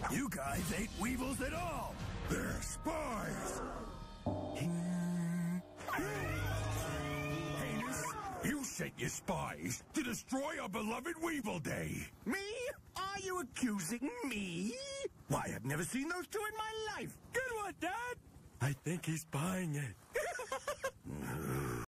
You guys ain't Weavils at all. They're spies. Heinous, you sent your spies to destroy our beloved Weavil Day. Me? Are you accusing me? Why, I've never seen those two in my life. Good one, Dad. I think he's buying it.